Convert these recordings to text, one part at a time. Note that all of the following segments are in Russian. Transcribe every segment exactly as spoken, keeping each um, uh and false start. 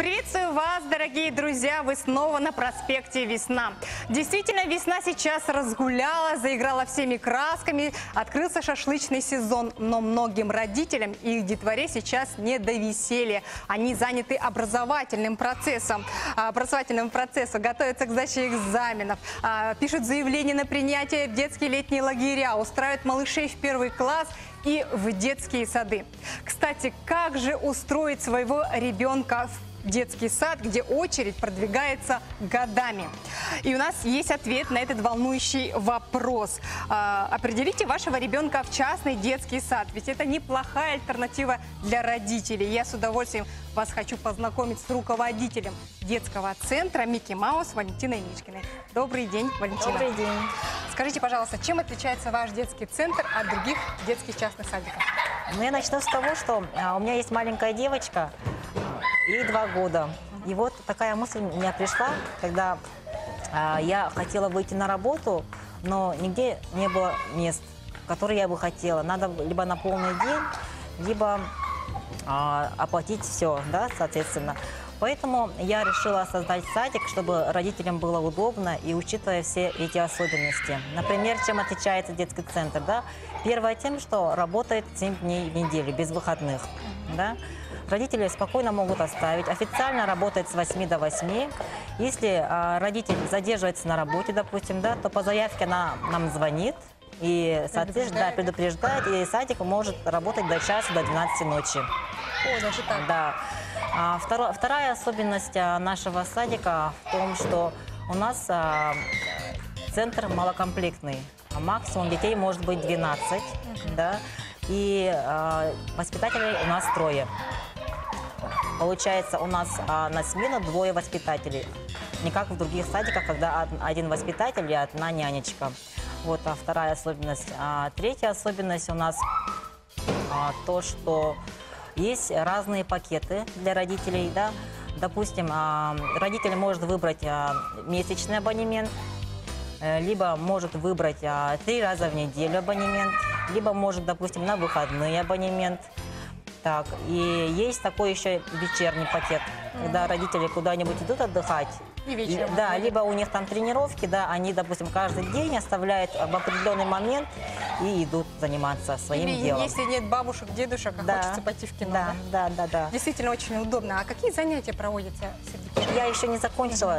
Приветствую вас, дорогие друзья! Вы снова на проспекте Весна. Действительно, весна сейчас разгуляла, заиграла всеми красками, открылся шашлычный сезон. Но многим родителям и их детворе сейчас не до веселья. Они заняты образовательным процессом, образовательным процессом, готовятся к сдаче экзаменов, пишут заявления на принятие в детские летние лагеря, устраивают малышей в первый класс и в детские сады. Кстати, как же устроить своего ребенка в детский сад, где очередь продвигается годами? И у нас есть ответ на этот волнующий вопрос. А, определите вашего ребенка в частный детский сад, ведь это неплохая альтернатива для родителей. Я с удовольствием вас хочу познакомить с руководителем детского центра «Микки Маус» Валентиной Мишкиной. Добрый день, Валентина. Добрый день. Скажите, пожалуйста, чем отличается ваш детский центр от других детских частных садиков? Ну, я начну с того, что а, у меня есть маленькая девочка, ей два года. И вот такая мысль у меня пришла, когда а, я хотела выйти на работу, но нигде не было мест, которые я бы хотела. Надо либо на полный день, либо а, оплатить все, да, соответственно. Поэтому я решила создать садик, чтобы родителям было удобно и учитывая все эти особенности. Например, чем отличается детский центр, да? Первое тем, что работает семь дней в неделю, без выходных, да? Родители спокойно могут оставить. Официально работает с восьми до восьми. Если а, родитель задерживается на работе, допустим, да, то по заявке она нам звонит и, соответственно, да, предупреждает, и садик может работать до часа, до двенадцати ночи. О, даже так. Да. А, второ, вторая особенность а, нашего садика в том, что у нас а, центр малокомплектный. А максимум детей может быть двенадцать, uh-huh. да, и а, воспитателей у нас трое. Получается, у нас а, на смену двое воспитателей. Не как в других садиках, когда один воспитатель и одна нянечка. Вот а вторая особенность. А, третья особенность у нас а, то, что есть разные пакеты для родителей, да. Допустим, а, родитель может выбрать а, месячный абонемент, либо может выбрать а, три раза в неделю абонемент, либо может, допустим, на выходные абонемент. Так, и есть такой еще вечерний пакет, mm-hmm. когда родители куда-нибудь идут отдыхать. И вечером. Да, либо у них там тренировки, да, они, допустим, каждый день оставляют в определенный момент и идут заниматься своим Или делом. если нет бабушек, дедушек, а да, хочется пойти в кино. Да, да, да, да, да. Действительно очень удобно. А какие занятия проводятся, Сергей? Я еще не закончила.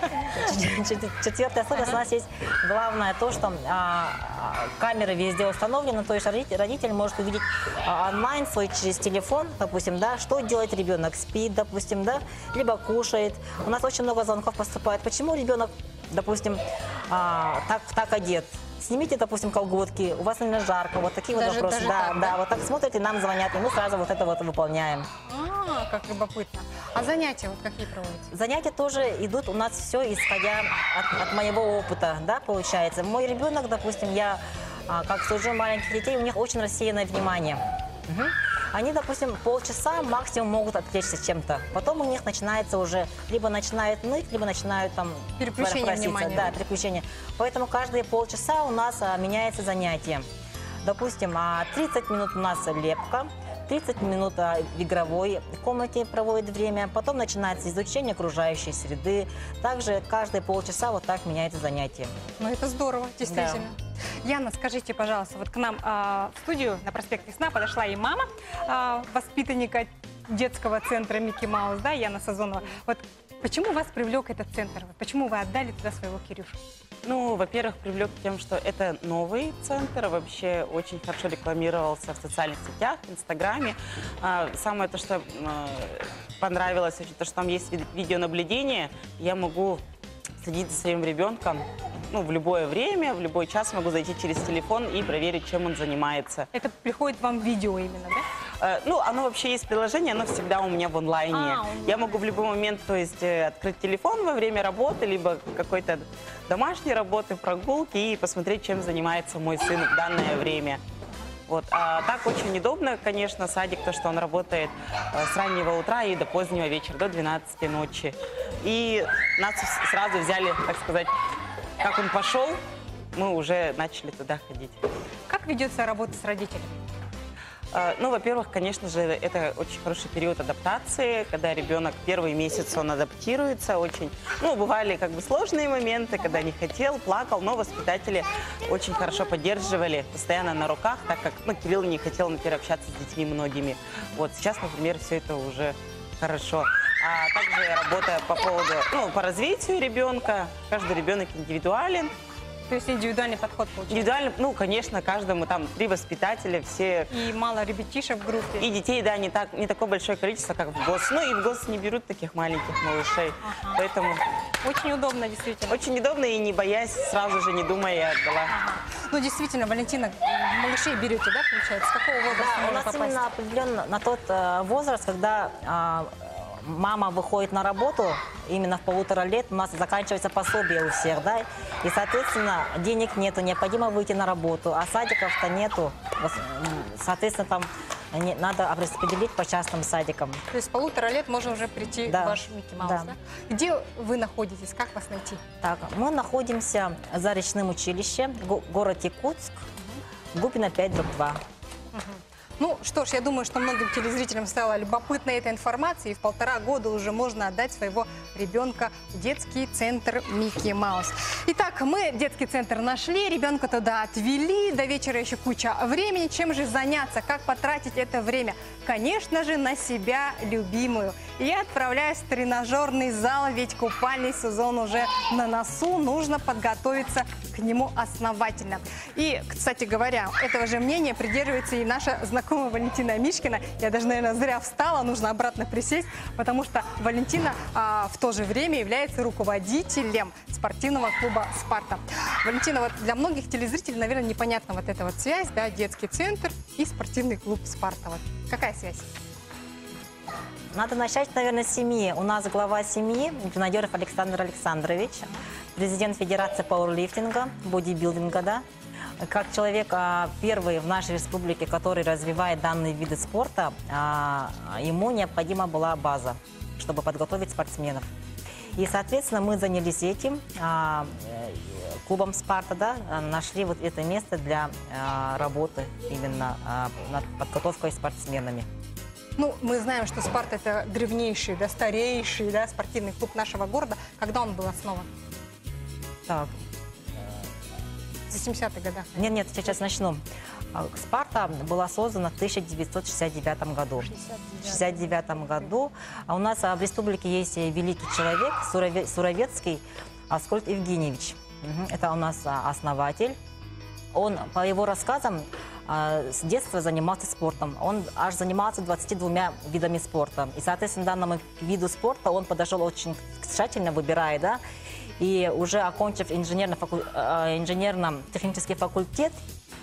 Четвертая особенность. У нас есть главное то, что камеры везде установлены, то есть родитель может увидеть онлайн свой через телефон, допустим, да, что делает ребенок, спит, допустим, да, либо кушает. У нас очень много звонков поступает. Почему ребенок, допустим, так, так одет? Снимите, допустим, колготки, у вас, наверное, жарко, вот такие даже, вот вопросы. Да, так, да, да, вот так смотрят и нам звонят, и мы сразу вот это вот выполняем. А, как любопытно. А занятия вот какие проводятся? Занятия тоже идут у нас все исходя от, от моего опыта, да, получается. Мой ребенок, допустим, я, как служу маленьких детей, у них очень рассеянное внимание. Угу. Они, допустим, полчаса максимум могут отвлечься чем-то. Потом у них начинается уже, либо начинают ныть, либо начинают там переключение внимания. Да, переключение. Поэтому каждые полчаса у нас а, меняется занятие. Допустим, а, тридцать минут у нас лепка, тридцать минут а, в игровой комнате проводит время, потом начинается изучение окружающей среды. Также каждые полчаса вот так меняется занятие. Ну, это здорово, действительно. Да. Яна, скажите, пожалуйста, вот к нам э, в студию на проспект Весна подошла и мама э, воспитанника детского центра «Микки Маус», да, Яна Сазонова. Вот почему вас привлек этот центр? Почему вы отдали туда своего Кирюшу? Ну, во-первых, привлек тем, что это новый центр, вообще очень хорошо рекламировался в социальных сетях, в Инстаграме. Самое то, что понравилось, то, что там есть видеонаблюдение, я могу следить за своим ребенком, ну, в любое время, в любой час могу зайти через телефон и проверить, чем он занимается. Это приходит вам видео именно, да? Э, ну, оно вообще есть приложение, оно всегда у меня в онлайне. А, я могу в любой момент, то есть, э, открыть телефон во время работы, либо какой-то домашней работы, прогулки и посмотреть, чем занимается мой сын в данное время. Вот. А так очень удобно, конечно, садик, то, что он работает э, с раннего утра и до позднего вечера, до двенадцати ночи. И нас сразу взяли, так сказать, как он пошел, мы уже начали туда ходить. Как ведется работа с родителями? Э, Ну, во-первых, конечно же, это очень хороший период адаптации, когда ребенок первый месяц он адаптируется очень. Ну, бывали как бы сложные моменты, когда не хотел, плакал, но воспитатели очень хорошо поддерживали, постоянно на руках, так как, ну, Кирилл не хотел, например, общаться с детьми многими. Вот сейчас, например, все это уже хорошо. А также работа по поводу, ну, по развитию ребенка. Каждый ребенок индивидуален. То есть индивидуальный подход получается. Индивидуально, ну, конечно, каждому там три воспитателя, все. И мало ребятишек в группе. И детей, да, не, так, не такое большое количество, как в ГОС. Ну, и в ГОС не берут таких маленьких малышей. Ага. Поэтому Очень удобно, действительно. очень удобно, и не боясь, сразу же не думая, я отдала. Ага. Ну, действительно, Валентина, малышей берете, да, получается? С какого возраста Да, у можно нас попасть? именно определенно на тот э, возраст, когда а, мама выходит на работу, именно в полутора лет у нас заканчивается пособие у всех, да, и, соответственно, денег нету, необходимо выйти на работу, а садиков-то нету, соответственно, там не- надо распределить по частным садикам. То есть с полутора лет можно уже прийти Да. в ваш Микки Маус, Да. да? Где вы находитесь? Как вас найти? Так, мы находимся за речным училищем, го- город Якутск, Губина пять, дробь два. Ну что ж, я думаю, что многим телезрителям стала любопытна эта информация, и в полтора года уже можно отдать своего ребенка в детский центр Микки Маус. Итак, мы детский центр нашли, ребенка туда отвели, до вечера еще куча времени. Чем же заняться, как потратить это время? Конечно же, на себя любимую. И я отправляюсь в тренажерный зал, ведь купальный сезон уже на носу, нужно подготовиться к нему основательно. И, кстати говоря, этого же мнения придерживается и наша знакомая Валентина Мишкина. Я даже, наверное, зря встала, нужно обратно присесть, потому что Валентина а, в то же время является руководителем спортивного клуба «Спарта». Валентина, вот для многих телезрителей, наверное, непонятна вот эта вот связь, да, детский центр и спортивный клуб «Спарта». Вот какая связь? Надо начать, наверное, с семьи. У нас глава семьи Геннадьев Александр Александрович, президент Федерации пауэрлифтинга, бодибилдинга, да. Как человек а, первый в нашей республике, который развивает данные виды спорта, а, ему необходима была база, чтобы подготовить спортсменов. И, соответственно, мы занялись этим, а, э, клубом «Спарта», да, нашли вот это место для а, работы именно а, над подготовкой спортсменами. Ну, мы знаем, что «Спарта» — это древнейший, да, старейший, да, спортивный клуб нашего города. Когда он был основан? Так, В семидесятых годах. нет, нет, сейчас начну. А, «Спарта» была создана в тысяча девятьсот шестьдесят девятом году. В шестьдесят девятом году. А у нас а, в республике есть великий человек, Сурове- Суровецкий Аскольд Евгеньевич. Мгм. Это у нас а, основатель. Он, по его рассказам, а, с детства занимался спортом. Он аж занимался двадцатью двумя видами спорта. И, соответственно, данному виду спорта он подошел очень тщательно, выбирая, да. И уже окончив инженерно факу- а, инженерно-технический факультет,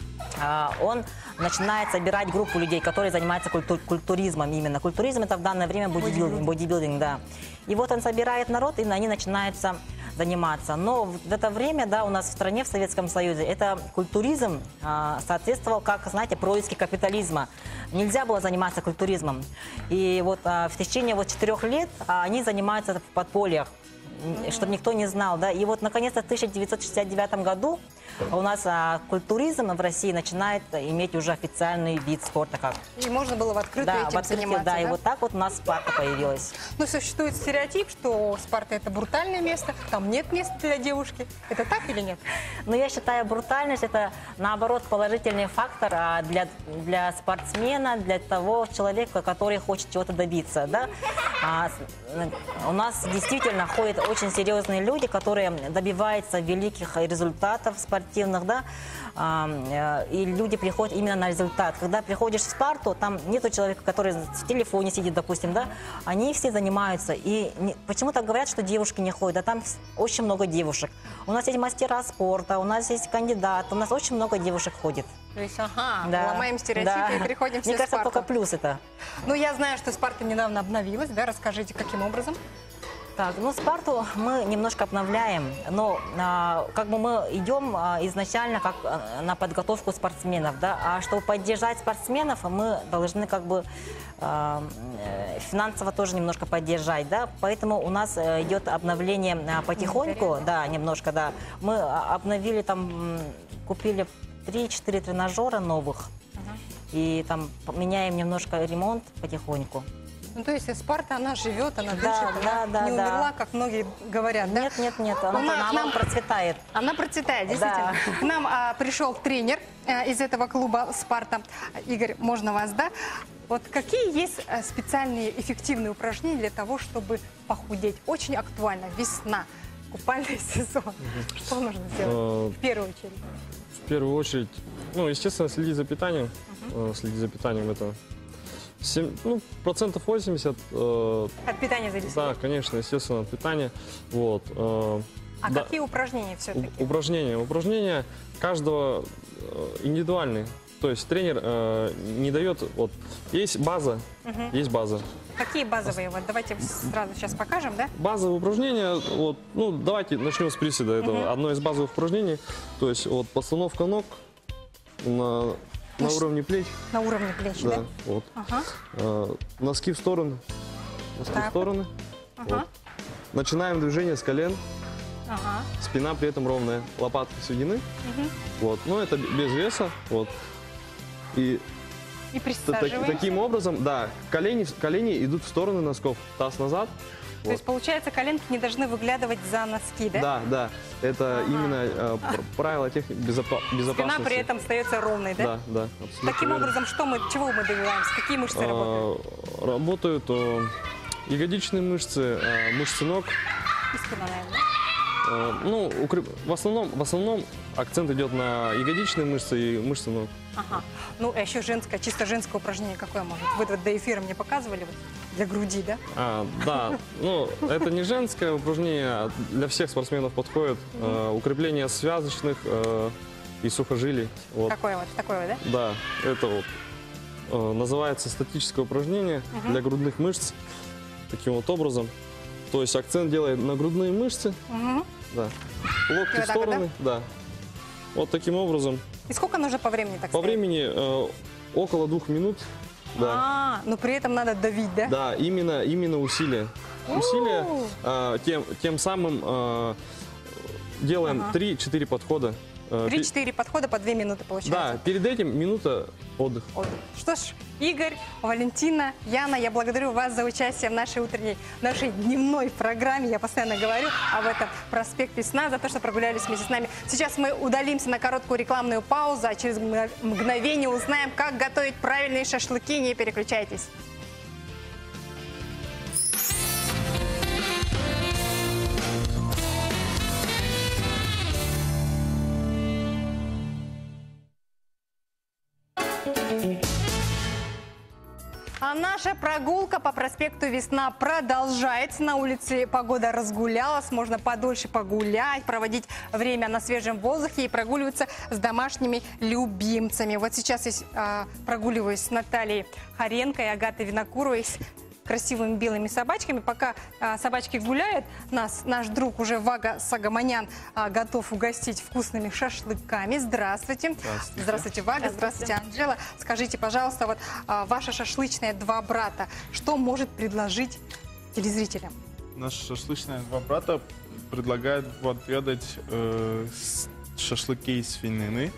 а, он начинает собирать группу людей, которые занимаются культу- культуризмом именно. Культуризм — это в данное время бодибилдинг, бодибилдинг, да. И вот он собирает народ, и они начинаются заниматься. Но в это время, да, у нас в стране, в Советском Союзе, это культуризм а, соответствовал, как, знаете, происки капитализма. Нельзя было заниматься культуризмом. И вот а, в течение вот четырех лет а, они занимаются в подпольях, чтобы никто не знал, да. И вот, наконец-то, в тысяча девятьсот шестьдесят девятом году у нас а, культуризм в России начинает иметь уже официальный вид спорта. Как. И можно было в открытую Да, этим в открытии, заниматься, да, и вот так вот у нас «Спарта» появилась. Но существует стереотип, что «Спарта» — это брутальное место, там нет места для девушки. Это так или нет? Но я считаю, брутальность — это, наоборот, положительный фактор а, для, для спортсмена, для того человека, который хочет чего-то добиться, да. А, с- у нас действительно ходят очень серьезные люди, которые добиваются великих результатов спортивных, да. А, э, и люди приходят именно на результат. Когда приходишь в «Спарту», там нету человека, который в телефоне сидит, допустим, да. Они все занимаются. И не- почему-то говорят, что девушки не ходят, а там с- очень много девушек. У нас есть мастера спорта, у нас есть кандидаты, у нас очень много девушек ходит. То есть, ага, Да. ломаем стереотипы Да. и переходим все Мне в кажется, «Спарту». только плюс это. Ну, я знаю, что «Спарта» недавно обновилась, да? Расскажите, каким образом? Так, ну «Спарту» мы немножко обновляем, но а, как бы мы идем а, изначально как а, на подготовку спортсменов, да, а чтобы поддержать спортсменов, мы должны как бы а, э, финансово тоже немножко поддержать, да, поэтому у нас э, идет обновление а, потихоньку, да, немножко, да. Мы а, обновили там, м, купили три-четыре тренажера новых. и там меняем немножко ремонт потихоньку. Ну, то есть Спарта, она живет, она Да, дышит, да, она да, не да. умерла, как многие говорят, да? Нет, нет, нет, она, У нас- она нам- процветает. Она процветает, действительно. К нам а, пришел тренер а, из этого клуба «Спарта». Игорь, можно вас, да? Вот какие есть а, специальные эффективные упражнения для того, чтобы похудеть? Очень актуально. Весна, купальный сезон. Что нужно сделать Э, в первую очередь? В первую очередь, ну, естественно, следить за питанием. Э, Следить за питанием это семь, ну, процентов восемьдесят. э, От питания зависит. Да, конечно, естественно, от питания. Вот. э, А да, какие упражнения у- все-таки? Упражнения. Упражнения каждого э, индивидуальные. То есть тренер э, не дает, вот, есть база, есть база. Какие базовые? Вот давайте сразу сейчас покажем, да? Базовые упражнения, вот, ну, давайте начнем с приседа. Это одно из базовых упражнений. То есть, вот, постановка ног на, на уровне плеч. На уровне плеч, да? Да, вот. Ага, Э, носки в стороны. Носки Так в вот. стороны. ага, Вот. Начинаем движение с колен. ага. Спина при этом ровная. Лопатки сведены. Вот. Но это без веса. Вот. И И т- так- присаживаемся. таким образом, да, колени, колени идут в стороны носков. Таз назад. То есть, получается, коленки не должны выглядывать за носки, да? Да, да. Это именно э, пр- правило техники безопа- безопасности. Спина при этом остается ровной, да? Да, да, абсолютно Таким верно. образом, что мы, чего мы добиваемся? Какие мышцы Э, работают? Работают э, ягодичные мышцы, э, мышцы ног. И спина, наверное. Э, Ну, укреп- в основном, в основном акцент идет на ягодичные мышцы и мышцы ног. Ага. Ну, а еще женское, чисто женское упражнение какое может? Вы вот до эфира мне показывали вот, для груди, да? А, да, ну, это не женское упражнение, а для всех спортсменов подходит. Э, укрепление связочных э, и сухожилий. Вот. Какое вот, такое, да? Да, это вот э, называется статическое упражнение для грудных мышц. Таким вот образом. То есть акцент делает на грудные мышцы, Угу. да. Локти И вот в так вот, стороны, да. Вот таким образом. И сколько нужно по времени так По стоять? времени э, около двух минут. Да. А, но при этом надо давить, да? Да, именно, именно усилие. Усилие, э, тем, тем самым э, делаем Ага. три-четыре подхода. Э, пе- Три-четыре подхода по две минуты Да, получается. перед этим минута отдыха. Вот. Что ж, Игорь, Валентина, Яна, я благодарю вас за участие в нашей утренней, нашей дневной программе. Я постоянно говорю об этом «Проспект Весна», за то, что прогулялись вместе с нами. Сейчас мы удалимся на короткую рекламную паузу, а через мгно- мгновение узнаем, как готовить правильные шашлыки. Не переключайтесь. А наша прогулка по проспекту Весна продолжается. На улице погода разгулялась, можно подольше погулять, проводить время на свежем воздухе и прогуливаться с домашними любимцами. Вот сейчас я а, прогуливаюсь с Натальей Харенко и Агатой Винокуровой, с красивыми белыми собачками. Пока а, собачки гуляют, нас наш друг уже Вага Сагаманян а, готов угостить вкусными шашлыками. Здравствуйте. Здравствуйте. Здравствуйте, Вага. Здравствуйте, Анжела. Скажите, пожалуйста, вот а, ваша шашлычная «Два брата», что может предложить телезрителям? Наши шашлычные два брата предлагают отведать э, с- шашлыки из свинины,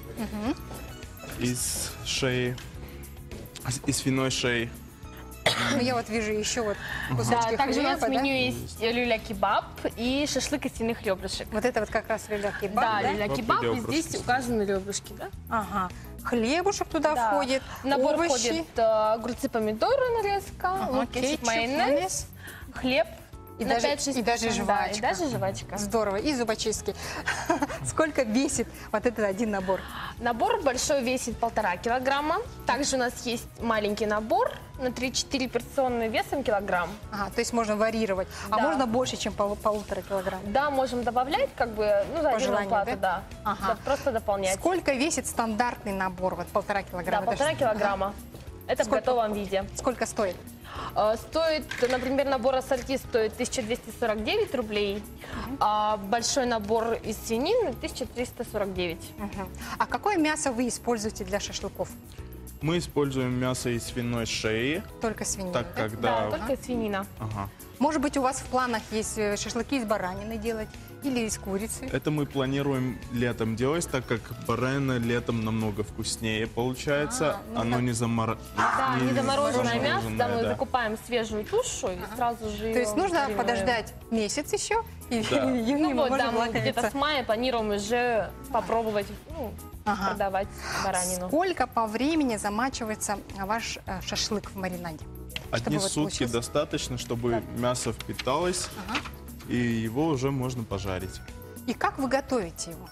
из шеи, из- из свиной шеи. Ну, я вот вижу еще вот Да, кусочки также у нас в хлеба, да? меню есть люля-кебаб и шашлык из свиных ребрышек. Вот это вот как раз люля-кебаб, Да, да? люля-кебаб, и ребрышки. здесь указаны ребрышки, да? Ага. Хлебушек туда Да. входит, В набор овощи. входит э, огурцы, помидоры, нарезка, Ага, лук, кетчуп, кетчуп, майонез, майонез. хлеб. И на даже- пять-шесть и даже порций, да, жвачка. и даже жвачка. Здорово. И зубочистки. Сколько весит вот этот один набор? Набор большой весит полтора килограмма. Также у нас есть маленький набор на три-четыре порционные весом килограмм. Ага, то есть можно варьировать. А Да. можно больше, чем полу- полутора килограмм? Да, можем добавлять, как бы, ну, за По отдельную желанию, плату, да? да. Ага. Да, просто дополнять. Сколько весит стандартный набор? Вот полтора Да, килограмма. Это полтора ж- килограмма. Это Сколько? в готовом виде. Ага. Сколько стоит? Э, Стоит, например, набор ассорти стоит тысяча двести сорок девять рублей, а большой набор из свинины тысяча триста сорок девять. Мгм. А какое мясо вы используете для шашлыков? Мы используем мясо из свиной шеи, Только свинину, так да? как Да, да, только свинина. ага. Может быть, у вас в планах есть э, шашлыки из баранины делать? Или из курицы? Это мы планируем летом делать, так как баранина летом намного вкуснее получается. А, ну Оно так. не, замор... Да, не замороженное мясо, да, мы да. закупаем свежую тушу и сразу же То есть её нужно маринируем. подождать месяц еще, и, Да. и Ну мы вот, да, можем мы где-то лакомиться. с мая планируем уже попробовать ну, Ага. продавать баранину. Сколько по времени замачивается ваш э, шашлык в маринаде? Одни Чтобы вот сутки получился- достаточно, чтобы мясо впиталось, Ага. и его уже можно пожарить. И как вы готовите его?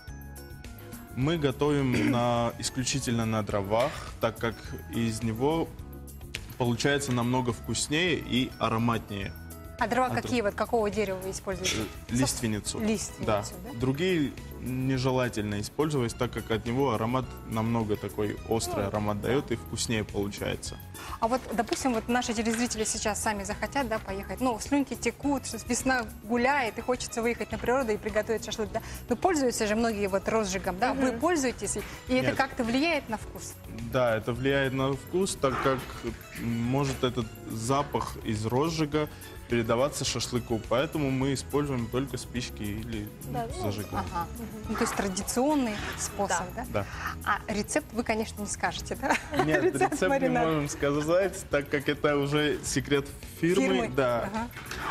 Мы готовим на, исключительно на дровах, так как из него получается намного вкуснее и ароматнее. А дрова А какие? Вот какого дерева вы используете? Лиственницу. Лиственницу, Да. да? Другие нежелательно использовать, так как от него аромат намного такой острый Ну, аромат дает и вкуснее получается. А вот, допустим, вот наши телезрители сейчас сами захотят, да, поехать. Ну, слюнки текут, весна гуляет, и хочется выехать на природу и приготовить шашлык, да. Но пользуются же многие вот розжигом, да. Вы пользуетесь, и и это Нет. как-то влияет на вкус? Да, это влияет на вкус, так как может этот запах из розжига передаваться шашлыку. Поэтому мы используем только спички или Да, ну, зажигалку. Ага. Ну, то есть традиционный способ, да? Да. А рецепт вы, конечно, не скажете, да? Нет, рецепт не маринада. можем сказать, так как это уже секрет фирмы. Фирмы. Да. Ага.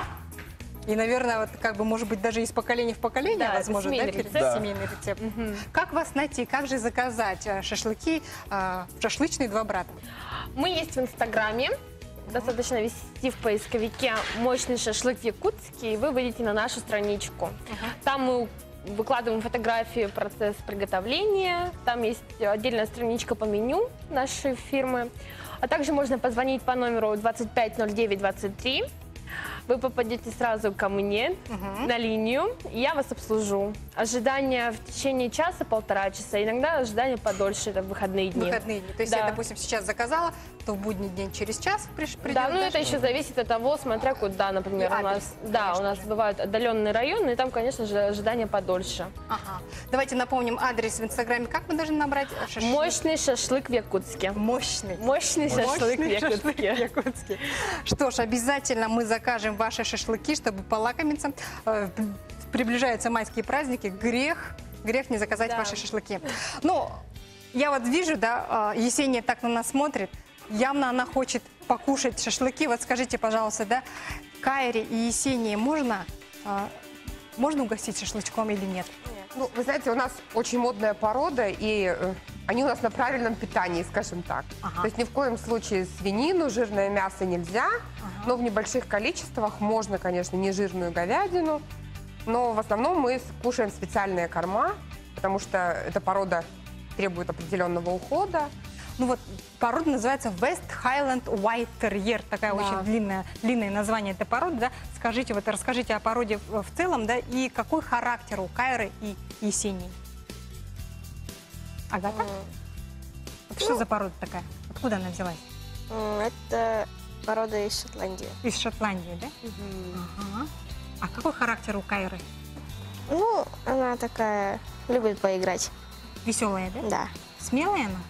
И, наверное, вот как бы, может быть, даже из поколения в поколение, Да, это возможно, да, семейный перед- рецепт. семейный рецепт. Как вас найти, как же заказать э, шашлыки э, в шашлычные два брата? Мы есть в Инстаграме. Достаточно ввести в поисковике «Мощный шашлык в Якутске», и вы выйдете на нашу страничку. Там мы выкладываем фотографии, процесс приготовления. Там есть отдельная страничка по меню нашей фирмы. А также можно позвонить по номеру двадцать пять ноль девять двадцать три. Вы попадете сразу ко мне на линию, и я вас обслужу. Ожидание в течение часа-полтора часа, иногда ожидание подольше, это в выходные дни. Выходные дни. То есть Да. я, допустим, сейчас заказала, то в будний день через час приш- придет. Да, ну это еще зависит от того, смотря куда, например, И у нас, адрес, да, конечно у нас же. бывают отдаленные районы, и там, конечно же, ожидание подольше. Ага. Давайте напомним адрес в Инстаграме. Как мы должны набрать э, шашлык? Мощный шашлык в Якутске. Мощный. Мощный шашлык в Мощный шашлык в Якутске. Якутске. Что ж, обязательно мы закажем ваши шашлыки, чтобы полакомиться. Э, Приближаются майские праздники. Грех, грех не заказать Да. ваши шашлыки. Ну, я вот вижу, да, э, Есения так на нас смотрит. Явно она хочет покушать шашлыки. Вот скажите, пожалуйста, да, Кайре и Есении можно, э, можно угостить шашлычком или нет? Ну, вы знаете, у нас очень модная порода, и э, они у нас на правильном питании, скажем так. Ага. То есть ни в коем случае свинину, жирное мясо нельзя, но в небольших количествах можно, конечно, нежирную говядину, но в основном мы кушаем специальные корма, потому что эта порода требует определенного ухода. Ну вот порода называется West Highland White Terrier. Такая Да. очень длинная, длинное название этой породы. Да? Скажите, вот расскажите о породе в в целом, да, и какой характер у Кайры и Есении? Агата? Вот что за порода такая? Откуда она взялась? М, Это порода из Шотландии. Из Шотландии, да? Ага. А какой характер у Кайры? Ну, она такая, любит поиграть. Веселая, да? Да. Смелая она?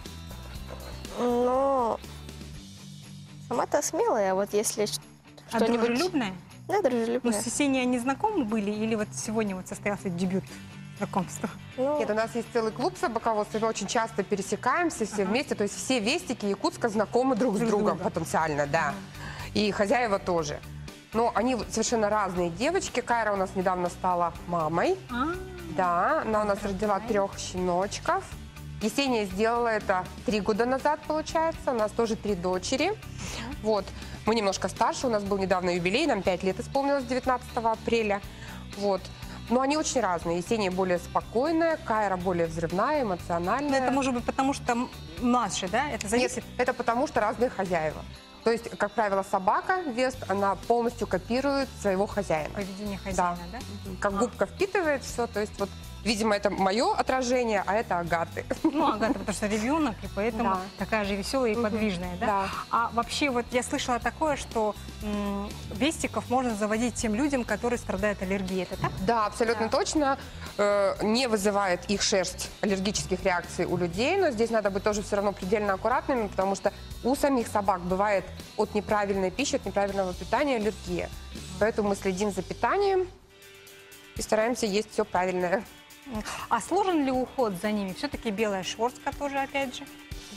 Но сама-то смелая, а вот если ш- А что-нибудь... дружелюбная? Да, Ну, дружелюбная. с Есенией они знакомы были или вот сегодня вот состоялся дебют знакомства? Ну, Нет, у нас есть целый клуб собаководства, мы очень часто пересекаемся все вместе, то есть все вестики Якутска знакомы друг с Друг с другом другом. потенциально, да. И хозяева тоже. Но они вот совершенно разные девочки. Кайра у нас недавно стала мамой. А, Да, она у нас родила трех щеночков. Есения сделала это три года назад, получается. У нас тоже три дочери. Вот. Мы немножко старше, у нас был недавно юбилей, нам пять лет исполнилось девятнадцатого апреля. Вот. Но они очень разные. Есения более спокойная, Кайра более взрывная, ну, эмоциональная. это может быть потому, что м- младше, да? Это зависит? Нет, это потому, что разные хозяева. То есть, как правило, собака, Вест, она полностью копирует своего хозяина. Поведение хозяина, да? Как губка впитывает все, то есть вот, видимо, это мое отражение, а это Агаты. Ну, Агата, потому что ребенок, и поэтому Да. такая же веселая и подвижная, да? Да. А вообще, вот я слышала такое, что м, вестиков можно заводить тем людям, которые страдают аллергией. Это так? Да, абсолютно точно. Э, не вызывает их шерсть аллергических реакций у людей, но здесь надо быть тоже все равно предельно аккуратными, потому что у самих собак бывает от неправильной пищи, от неправильного питания аллергия. Поэтому мы следим за питанием и стараемся есть все правильное. А сложен ли уход за ними? Все-таки белая шерстка тоже, опять же.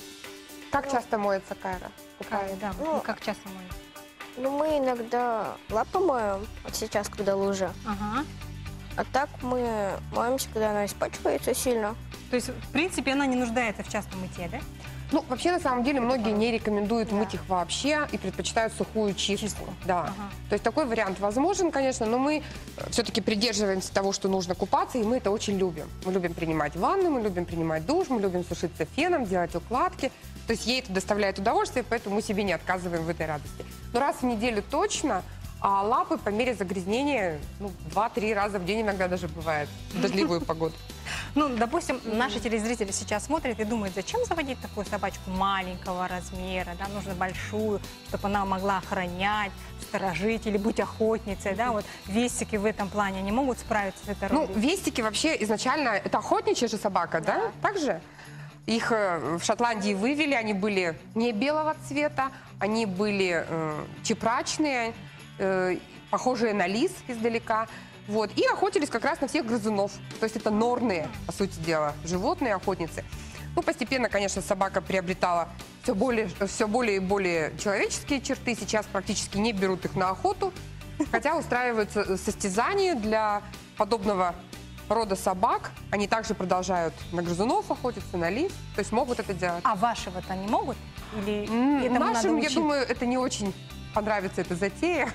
Как часто моется Кайра? Как, да, Ну, вы как часто моете? Ну, мы иногда лапы моем, вот сейчас, когда лужа. Ага. А так мы моемся, когда она испачкается сильно. То есть, в принципе, она не нуждается в частом мытье, да? Ну, вообще, на самом деле, многие не рекомендуют мыть их вообще и предпочитают сухую чистку. Чистку. Да. Ага. То есть такой вариант возможен, конечно, но мы все-таки придерживаемся того, что нужно купаться, и мы это очень любим. Мы любим принимать ванну, мы любим принимать душ, мы любим сушиться феном, делать укладки. То есть ей это доставляет удовольствие, поэтому мы себе не отказываем в этой радости. Но раз в неделю точно, а лапы по мере загрязнения ну, два-три раза в день иногда даже бывает в дождливую погоду. Ну, допустим, наши телезрители сейчас смотрят и думают, зачем заводить такую собачку маленького размера, да, нужно большую, чтобы она могла охранять, сторожить или быть охотницей, да, вот вестики в этом плане не могут справиться с этой Ну, ролью. вестики вообще изначально, это охотничья же собака, да? Так же? Их э, в Шотландии вывели, они были не белого цвета, они были э, чепрачные, э, похожие на лис издалека. Вот, и охотились как раз на всех грызунов. То есть это норные, по сути дела, животные, охотницы. Ну, постепенно, конечно, собака приобретала все более, все более и более человеческие черты. Сейчас практически не берут их на охоту, хотя устраиваются состязания для подобного рода собак. Они также продолжают на грызунов охотиться, на лис. То есть могут это делать. А ваши вот они могут? Или М, этому надо Нашим, я учить? думаю, это не очень понравится эта затея.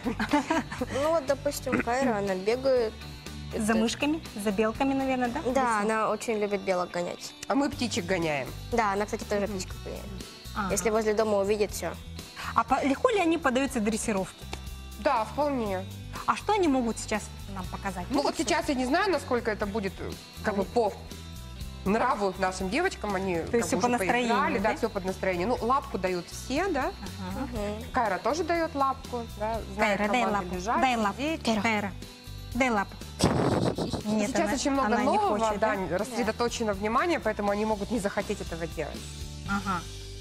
Ну, вот, допустим, Кайра, она бегает. За мышками, за белками, наверное, да? Да, она очень любит белок гонять. А мы птичек гоняем. Да, она, кстати, тоже птичка гоняет. Ага. Если возле дома увидит, все. А по- легко ли они поддаются дрессировке? Да, вполне. А что они могут сейчас нам показать? Ну Могут вот сейчас я не знаю, насколько это будет э, как бы по нраву нашим девочкам. Они То есть как всё бы по уже настроению, поиграли, да? да, все под настроение. Ну, лапку дают все, да. Ага. Кайра тоже дает лапку, да. Знает Кайра, дай команды лапу, лежать, дай лапу. сидеть. Кайра, дай лапу. Нет, Сейчас она- очень много она не нового, хочет, да, да? рассредоточено внимание, поэтому они могут не захотеть этого делать. Ага.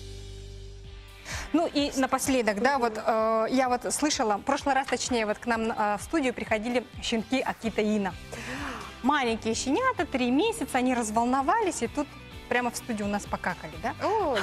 Ну и напоследок, да, вот э, я вот слышала, в прошлый раз, точнее, вот к нам э, в студию приходили щенки Акита Ина. Маленькие щенята, три месяца, они разволновались, и тут прямо в студию у нас покакали, да? О,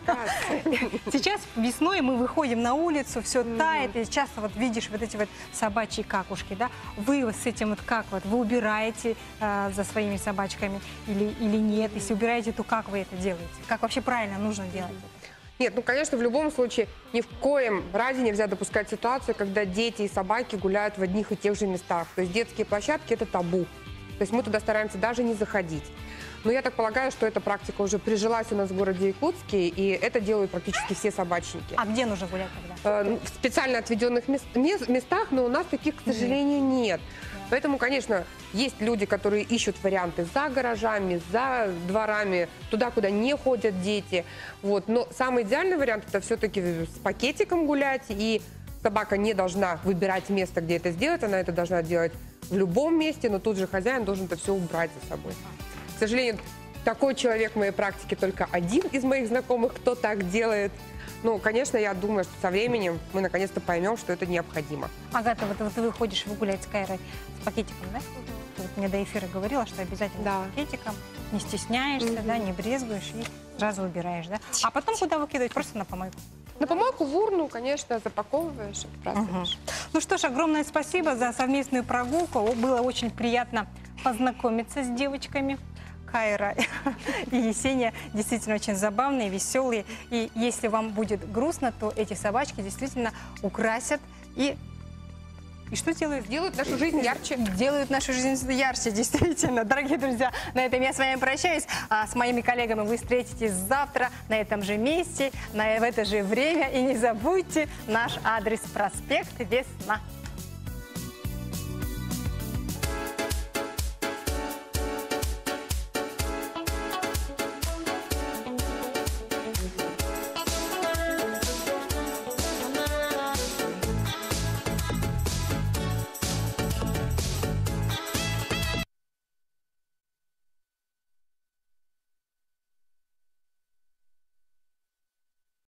Сейчас весной мы выходим на улицу, все тает, и часто вот видишь вот эти вот собачьи какушки, да? Вы вот с этим вот как вот, вы убираете э, за своими собачками или, или нет? Если убираете, то как вы это делаете? Как вообще правильно нужно делать? Нет, ну, конечно, в любом случае ни в коем разе нельзя допускать ситуацию, когда дети и собаки гуляют в одних и тех же местах. То есть детские площадки – это табу. То есть мы туда стараемся даже не заходить. Но я так полагаю, что эта практика уже прижилась у нас в городе Якутске, и это делают практически все собачники. А где нужно гулять тогда? Э, В специально отведенных мест- мес- местах, но у нас таких, к сожалению, нет. Поэтому, конечно, есть люди, которые ищут варианты за гаражами, за дворами, туда, куда не ходят дети. Вот. Но самый идеальный вариант – это все-таки с пакетиком гулять, и собака не должна выбирать место, где это сделать, она это должна делать в любом месте, но тут же хозяин должен это все убрать за собой. К сожалению, такой человек в моей практике только один из моих знакомых, кто так делает. Ну, конечно, я думаю, что со временем мы наконец-то поймем, что это необходимо. Агата, вот, вот ты выходишь выгулять с Кайрой с пакетиком, да? Ты вот мне до эфира говорила, что обязательно Да. с пакетиком, не стесняешься, да, не брезгуешь и сразу убираешь, да? А потом куда выкидывать? Просто на помойку. На помойку, в урну, конечно, запаковываешь, отбрасываешь. Ну что ж, огромное спасибо за совместную прогулку. О, было очень приятно познакомиться с девочками. Кайра и Есения действительно очень забавные, веселые. И если вам будет грустно, то эти собачки действительно украсят и... И что делают? Делают нашу жизнь ярче. Делают нашу жизнь ярче, действительно. Дорогие друзья, на этом я с вами прощаюсь. А с моими коллегами вы встретитесь завтра на этом же месте, на, в это же время. И не забудьте наш адрес: проспект Весна.